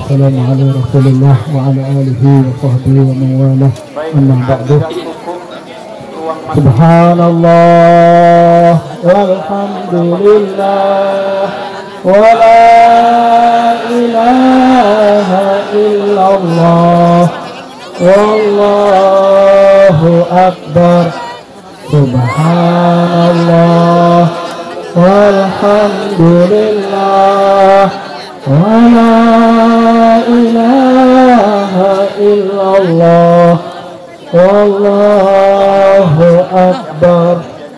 wassalamu ala Rasulillah wa ala alihi wa sahbihi wa mawalah. Amma ba'du. Subhanallah walhamdulillah wa la ilaha illallah wallahu akbar. Subhanallah walhamdulillah wa la ilaha illallah wallahu akbar.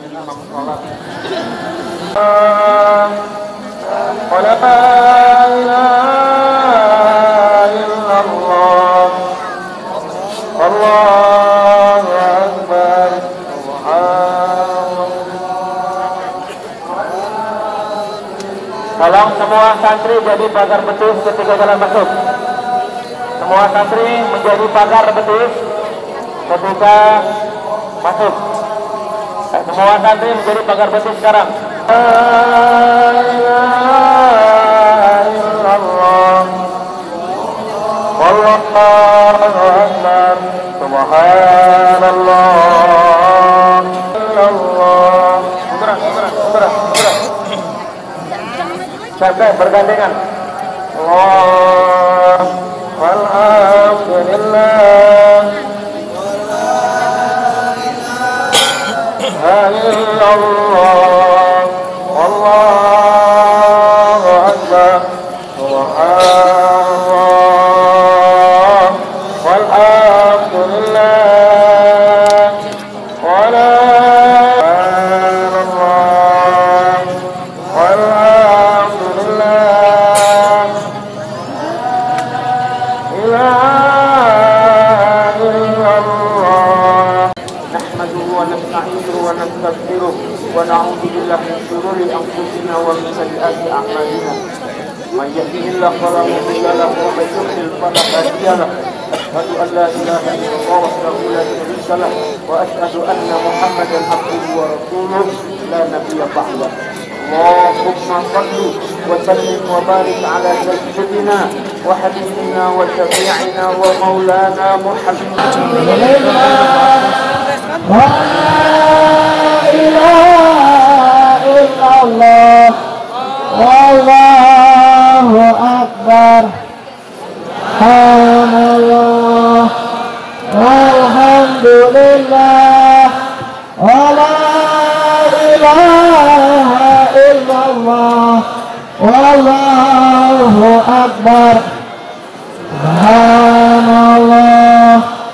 Tolong semua santri jadi pagar betis ketika jalan masuk. Semua santri menjadi pagar betis ketika masuk. Semua santri menjadi pagar betis sekarang. La ilaha illallah wallahu akbar. Subhanallah. Sampai bergandengan. Allah walhamdulillah illallah wallahu akbar. Subhanallah walhamdulillah wala ونعوذ بالله من شرور أنفسنا ومن سيئات أعمالنا من يهده الله فلا مضل له ومن يضلل فلا هادي له أشهد أن لا إله إلا الله وحده لا شريك له وأشهد أن محمدا عبده ورسوله لا نبي بعده. اللهم صل وسلم وبارك على سيدنا وحبيبنا وشفيعنا ومولانا محمد. Allah wallahu akbar. Subhanallah walhamdulillah wa la ilaha illallah wallahu akbar. Subhanallah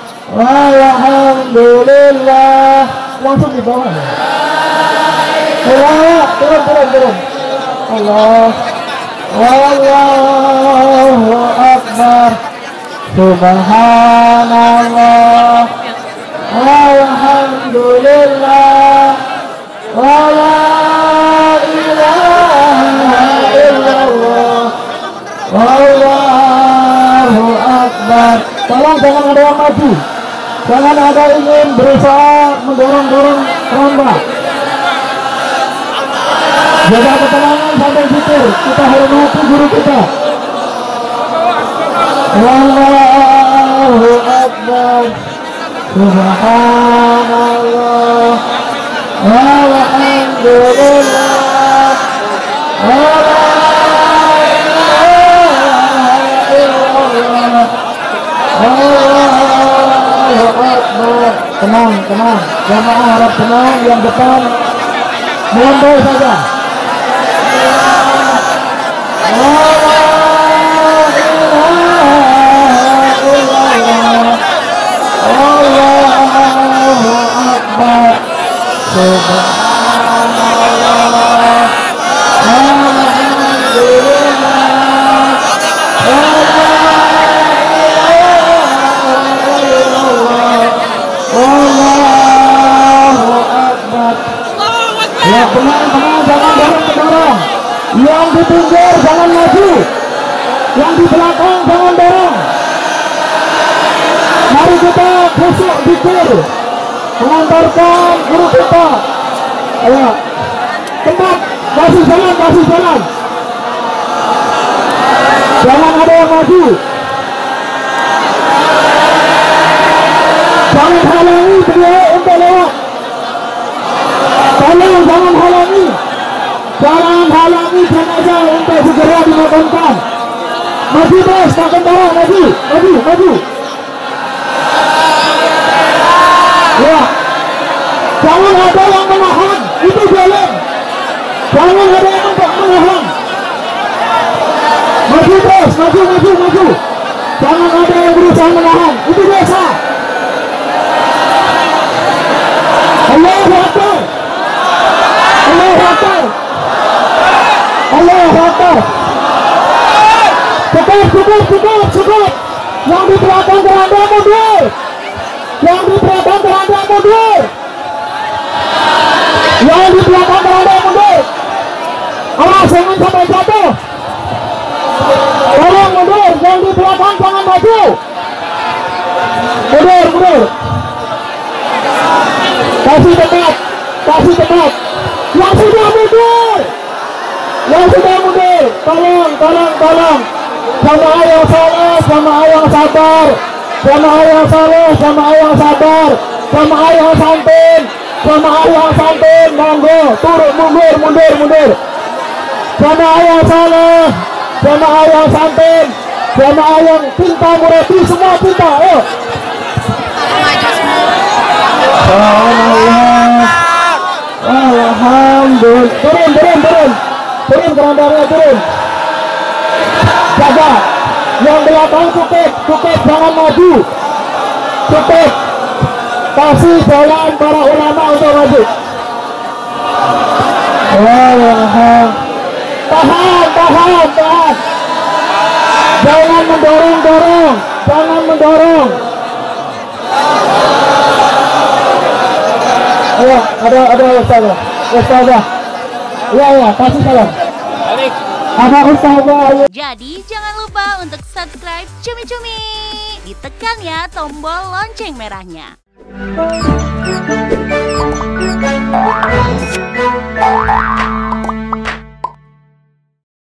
walhamdulillah. Langsung di bawah. Turun. Allah wallahu akbar. Subhanallah walhamdulillah wa la ilaha illallah wallahu akbar. Tolong jangan ada yang maju, jangan ada ingin berusaha mendorong rombak. Jaga ketenangan sampai situ. Kita hormati guru kita. Wallahu akbar. Subhanallah walhamdulillah wa la ilaha illallah wallahu akbar. Tenang. Jamaah harap tenang. Yang depan melandai saja. Yang di pinggir jangan maju, yang di belakang jangan dorong. Mari kita khusyuk zikir mengantarkan guru kita. Ayo, tempat kasih jalan. Jangan ada yang maju. di belakang beranda mundur. Yang di belakang beranda mundur. Yang di belakang beranda mundur. Awas jangan sampai jatuh. Tolong mundur, yang di belakang jangan maju. Mundur. Kasih dekat. Yang sudah mundur. Tolong. Jamaah yang soleh, jamaah yang sabar. Jamaah yang soleh, jamaah yang sabar. Jamaah yang santun. Monggo, turun, mundur. Jamaah yang soleh, jamaah yang santun, jamaah yang cinta murati, semua cinta. Ayo. Alhamdulillah. Turun kerandarnya, turun. Jaga. Yang belakang cukup, jangan maju. Cukup. Kasih jalan para ulama untuk maju. Tahan. Jangan mendorong. Ayo, ada ustazah. Iya, kasih salam. Ada ustazah, ayo. Jadi jangan lupa untuk subscribe Cumi Cumi. Ditekan ya tombol lonceng merahnya.